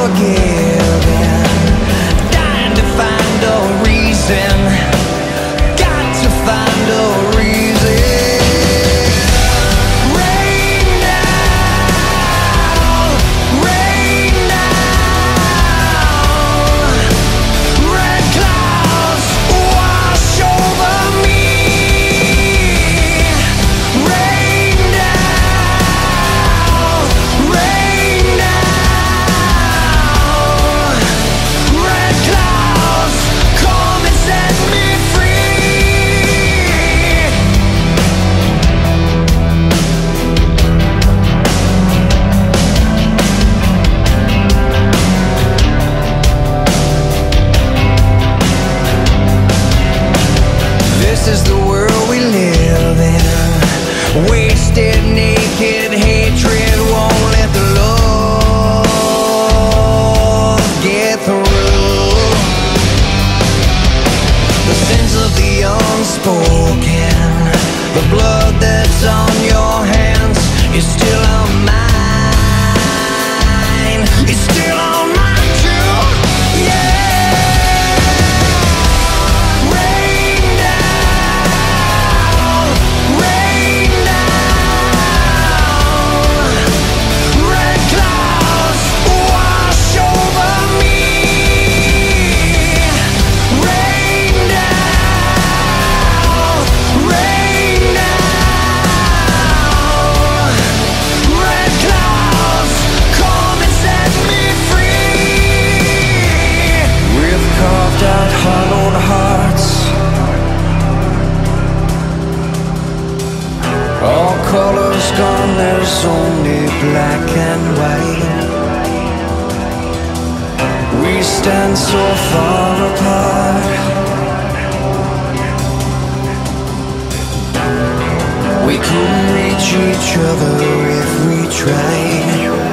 forgiving, dying to find a reason, got to find a reason. Rain down, red clouds wash over me. Rain down, red clouds come and set me free. This is the world we live in. Wasted, naked hatred won't let the love get through. The sins of the unspoken, the blood that's on your hands is still on mine. It's still on mine too. Yeah. Rain down, red clouds wash over me. Rain down, red clouds come and set me free. We've carved out hollowed hearts, all colors gone, there's only black and white. We stand so far apart, we couldn't reach each other if we tried.